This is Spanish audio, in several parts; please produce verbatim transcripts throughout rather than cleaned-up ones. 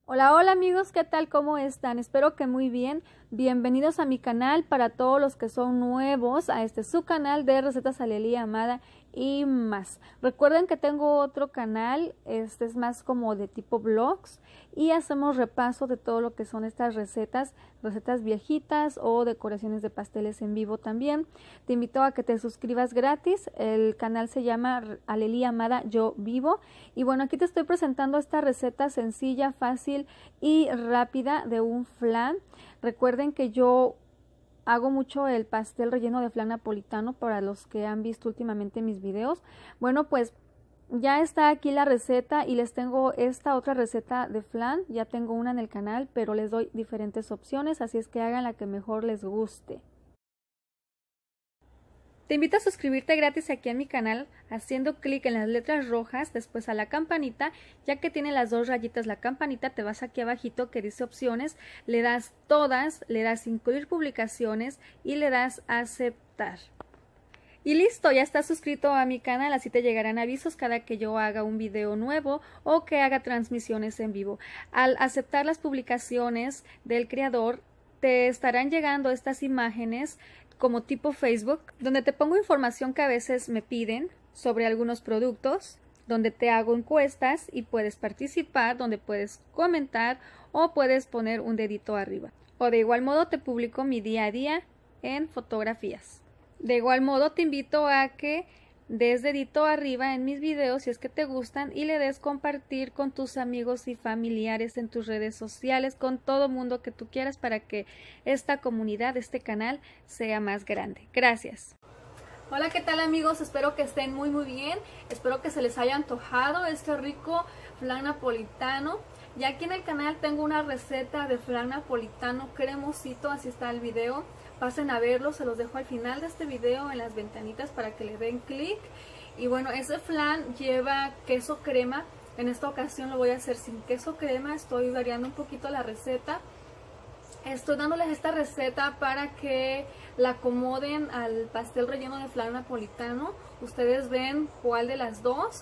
Hola, hola amigos, ¿qué tal? ¿Cómo están? Espero que muy bien. Bienvenidos a mi canal para todos los que son nuevos a este su canal de recetas Alelí Amada y más. Recuerden que tengo otro canal, este es más como de tipo vlogs y hacemos repaso de todo lo que son estas recetas, recetas viejitas o decoraciones de pasteles en vivo también. Te invito a que te suscribas gratis, el canal se llama Alelí Amada Yo Vivo y bueno, aquí te estoy presentando esta receta sencilla, fácil y rápida de un flan. Recuerden que yo hago mucho el pastel relleno de flan napolitano para los que han visto últimamente mis videos. Bueno, pues ya está aquí la receta y les tengo esta otra receta de flan. Ya tengo una en el canal, pero les doy diferentes opciones, así es que hagan la que mejor les guste. Te invito a suscribirte gratis aquí en mi canal haciendo clic en las letras rojas, después a la campanita, ya que tiene las dos rayitas la campanita, te vas aquí abajito que dice opciones, le das todas, le das incluir publicaciones y le das aceptar. Y listo, ya estás suscrito a mi canal, así te llegarán avisos cada que yo haga un video nuevo o que haga transmisiones en vivo. Al aceptar las publicaciones del creador, te estarán llegando estas imágenes como tipo Facebook, donde te pongo información que a veces me piden sobre algunos productos, donde te hago encuestas y puedes participar, donde puedes comentar o puedes poner un dedito arriba. O de igual modo te publico mi día a día en fotografías. De igual modo te invito a que des dedito arriba en mis videos si es que te gustan y le des compartir con tus amigos y familiares en tus redes sociales, con todo mundo que tú quieras para que esta comunidad, este canal sea más grande. Gracias. Hola, ¿qué tal amigos? Espero que estén muy muy bien, espero que se les haya antojado este rico flan napolitano. Ya aquí en el canal tengo una receta de flan napolitano cremosito, así está el video. Pasen a verlo, se los dejo al final de este video en las ventanitas para que le den clic. Y bueno, ese flan lleva queso crema. En esta ocasión lo voy a hacer sin queso crema, estoy variando un poquito la receta. Estoy dándoles esta receta para que la acomoden al pastel relleno de flan napolitano. Ustedes ven cuál de las dos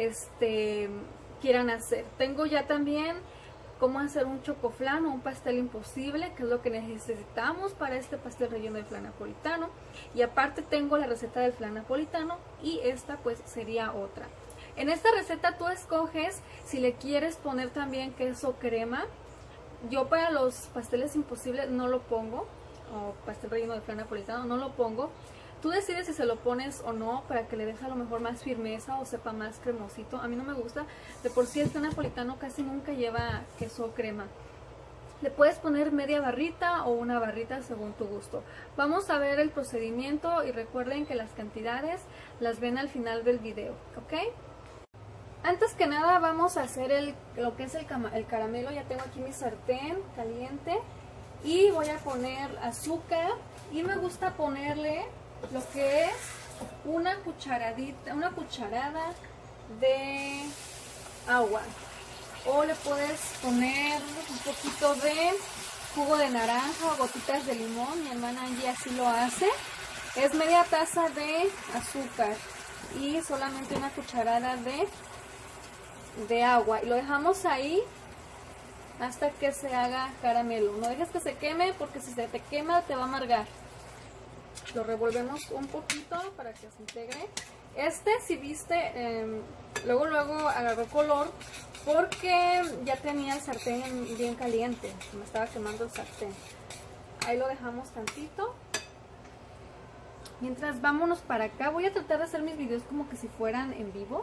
este, quieran hacer. Tengo ya también cómo hacer un chocoflan o un pastel imposible, que es lo que necesitamos para este pastel relleno de flan napolitano. Y aparte tengo la receta del flan napolitano y esta pues sería otra. En esta receta tú escoges si le quieres poner también queso crema. Yo para los pasteles imposibles no lo pongo, o pastel relleno de flan napolitano no lo pongo. Tú decides si se lo pones o no para que le deje a lo mejor más firmeza o sepa más cremosito. A mí no me gusta. De por sí el flan napolitano casi nunca lleva queso o crema. Le puedes poner media barrita o una barrita según tu gusto. Vamos a ver el procedimiento y recuerden que las cantidades las ven al final del video, ¿ok? Antes que nada vamos a hacer el, lo que es el, el caramelo. Ya tengo aquí mi sartén caliente y voy a poner azúcar y me gusta ponerle lo que es una cucharadita, una cucharada de agua, o le puedes poner un poquito de jugo de naranja o gotitas de limón. Mi hermana Angie así lo hace. Es media taza de azúcar y solamente una cucharada de, de agua y lo dejamos ahí hasta que se haga caramelo. No dejes que se queme porque si se te quema te va a amargar. Lo revolvemos un poquito para que se integre. Este, si viste, eh, luego luego agarró color porque ya tenía el sartén bien caliente. Me estaba quemando el sartén. Ahí lo dejamos tantito. Mientras vámonos para acá. Voy a tratar de hacer mis videos como que si fueran en vivo.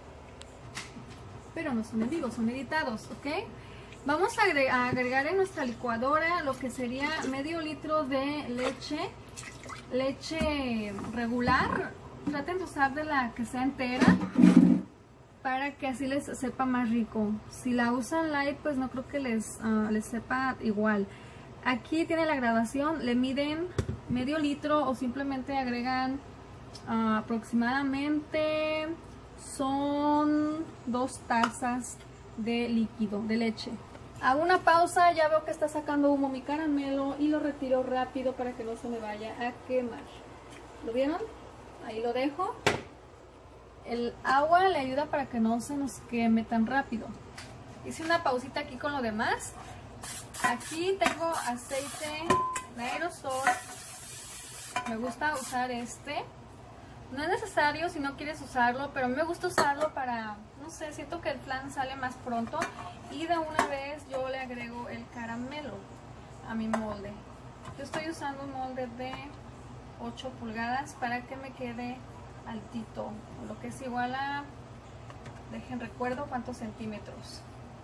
Pero no son en vivo, son editados, ¿ok? Vamos a agregar, a agregar en nuestra licuadora lo que sería medio litro de leche. Leche regular, traten de usar de la que sea entera para que así les sepa más rico. Si la usan light pues no creo que les, uh, les sepa igual. Aquí tiene la graduación, le miden medio litro o simplemente agregan uh, aproximadamente son dos tazas de líquido, de leche. Hago una pausa, ya veo que está sacando humo mi caramelo y lo retiro rápido para que no se me vaya a quemar. ¿Lo vieron? Ahí lo dejo. El agua le ayuda para que no se nos queme tan rápido. hice una pausita aquí con lo demás. Aquí tengo aceite de aerosol. Me gusta usar este. No es necesario si no quieres usarlo, pero a mí me gusta usarlo para, no sé, siento que el flan sale más pronto. Y de una vez yo le agrego el caramelo a mi molde. Yo estoy usando un molde de ocho pulgadas para que me quede altito, lo que es igual a, dejen recuerdo cuántos centímetros.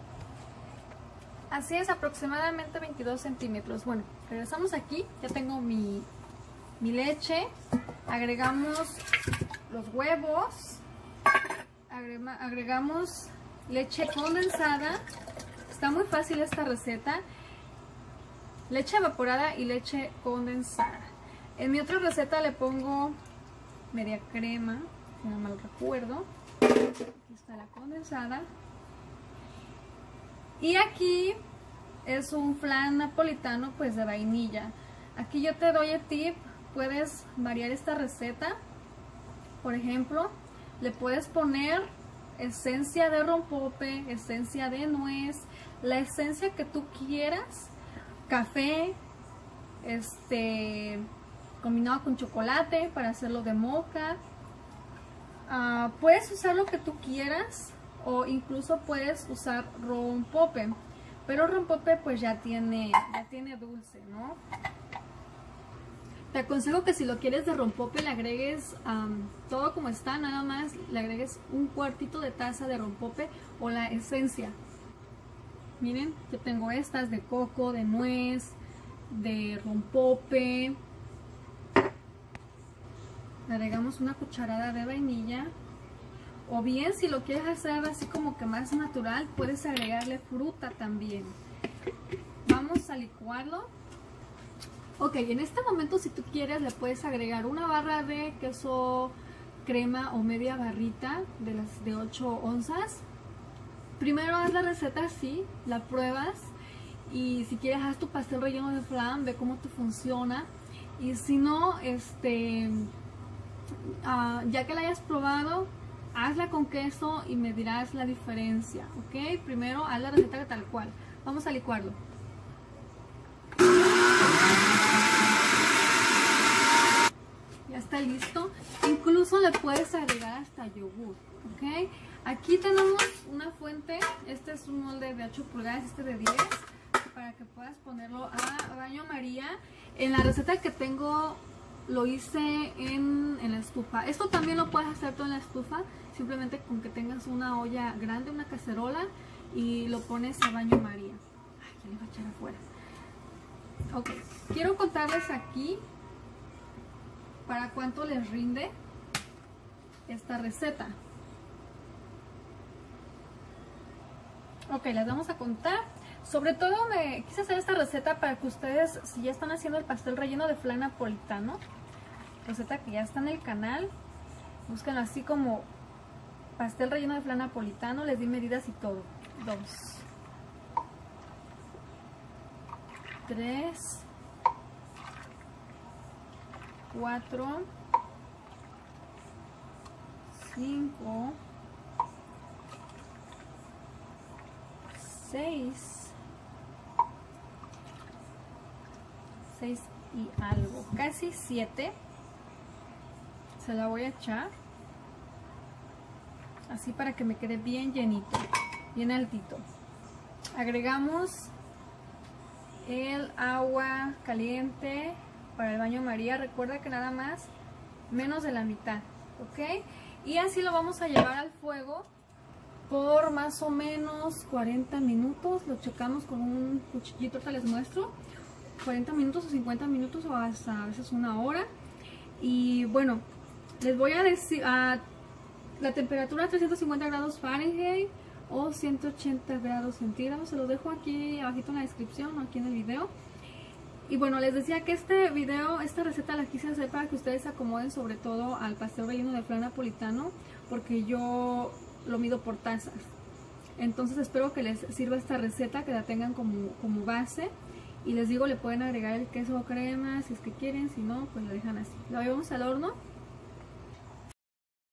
Así es, aproximadamente veintidós centímetros. Bueno, regresamos aquí, ya tengo mi, mi leche, agregamos los huevos, agrega, agregamos leche condensada. Está muy fácil esta receta, leche evaporada y leche condensada. En mi otra receta le pongo media crema, si no mal recuerdo. Aquí está la condensada. Y aquí es un flan napolitano pues de vainilla. Aquí yo te doy el tip, puedes variar esta receta. Por ejemplo, le puedes poner esencia de rompope, esencia de nuez, la esencia que tú quieras, café, este, combinado con chocolate para hacerlo de mocha. Uh, puedes usar lo que tú quieras o incluso puedes usar rompope, pero rompope pues ya tiene, ya tiene dulce, ¿no? Te aconsejo que si lo quieres de rompope le agregues um, todo como está, nada más le agregues un cuartito de taza de rompope o la esencia. Miren, yo tengo estas de coco, de nuez, de rompope. Le agregamos una cucharada de vainilla. O bien si lo quieres hacer así como que más natural, puedes agregarle fruta también. Vamos a licuarlo. Ok, en este momento si tú quieres le puedes agregar una barra de queso crema o media barrita de las de ocho onzas. Primero haz la receta así, la pruebas y si quieres haz tu pastel relleno de flan, ve cómo te funciona. Y si no, este, uh, ya que la hayas probado, hazla con queso y me dirás la diferencia, ¿ok? Primero haz la receta tal cual. Vamos a licuarlo. Ya está listo. Incluso le puedes agregar hasta yogur, ¿ok? Aquí tenemos una fuente. Este es un molde de ocho pulgadas, este de diez, para que puedas ponerlo a baño María. En la receta que tengo lo hice en, en la estufa. Esto también lo puedes hacer tú en la estufa, simplemente con que tengas una olla grande, una cacerola, y lo pones a baño María. Ay, ya le voy a echar afuera. Ok, quiero contarles aquí para cuánto les rinde esta receta. Ok, les vamos a contar. Sobre todo me quise hacer esta receta para que ustedes, si ya están haciendo el pastel relleno de flan napolitano, receta que ya está en el canal, búsquenlo así como pastel relleno de flan napolitano, les di medidas y todo. Dos, tres, cuatro, cinco, seis, seis y algo, casi siete. Se la voy a echar así para que me quede bien llenito, bien altito. Agregamos el agua caliente para el baño María. Recuerda que nada más menos de la mitad, ¿ok? Y así lo vamos a llevar al fuego por más o menos cuarenta minutos. Lo checamos con un cuchillito, ahorita les muestro. cuarenta minutos o cincuenta minutos o hasta a veces una hora. Y bueno, les voy a decir a la temperatura trescientos cincuenta grados Fahrenheit o ciento ochenta grados centígrados. Se lo dejo aquí abajito en la descripción o aquí en el video. Y bueno, les decía que este video, esta receta la quise hacer para que ustedes se acomoden sobre todo al pastel relleno de flan napolitano, porque yo lo mido por tazas. Entonces espero que les sirva esta receta, que la tengan como, como base. Y les digo, le pueden agregar el queso o crema si es que quieren, si no, pues lo dejan así. Lo llevamos al horno.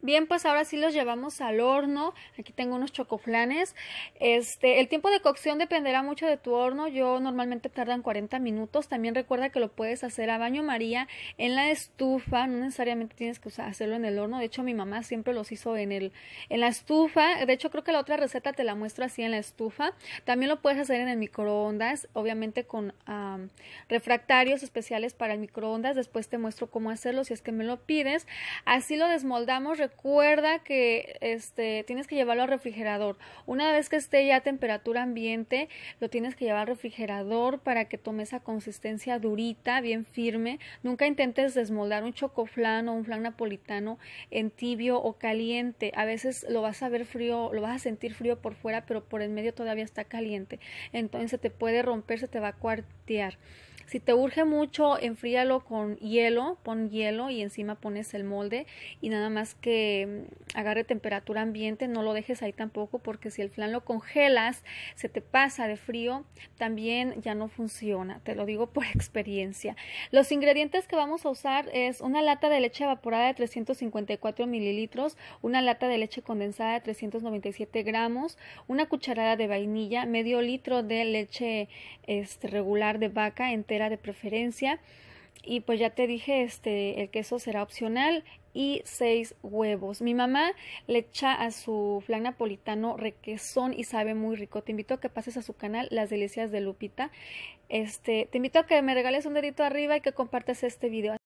Bien, pues ahora sí los llevamos al horno. Aquí tengo unos chocoflanes. Este, el tiempo de cocción dependerá mucho de tu horno. Yo normalmente tardan cuarenta minutos. También recuerda que lo puedes hacer a baño María en la estufa. No necesariamente tienes que hacerlo en el horno. De hecho, mi mamá siempre los hizo en el en la estufa. De hecho, creo que la otra receta te la muestro así en la estufa. También lo puedes hacer en el microondas, obviamente con um, refractarios especiales para el microondas. Después te muestro cómo hacerlo si es que me lo pides. Así lo desmoldamos. Recuerda que este, tienes que llevarlo al refrigerador. Una vez que esté ya a temperatura ambiente, lo tienes que llevar al refrigerador para que tome esa consistencia durita, bien firme. Nunca intentes desmoldar un chocoflan o un flan napolitano en tibio o caliente. A veces lo vas a ver frío, lo vas a sentir frío por fuera, pero por el medio todavía está caliente. Entonces se te puede romper, se te va a cuartear. Si te urge mucho, enfríalo con hielo, pon hielo y encima pones el molde y nada más que agarre temperatura ambiente, no lo dejes ahí tampoco porque si el flan lo congelas, se te pasa de frío, también ya no funciona, te lo digo por experiencia. Los ingredientes que vamos a usar es una lata de leche evaporada de trescientos cincuenta y cuatro mililitros, una lata de leche condensada de trescientos noventa y siete gramos, una cucharada de vainilla, medio litro de leche este, regular de vaca entera de preferencia y pues ya te dije este el queso será opcional y seis huevos. Mi mamá le echa a su flan napolitano requesón y sabe muy rico. Te invito a que pases a su canal Las Delicias de Lupita. Este, te invito a que me regales un dedito arriba y que compartas este video.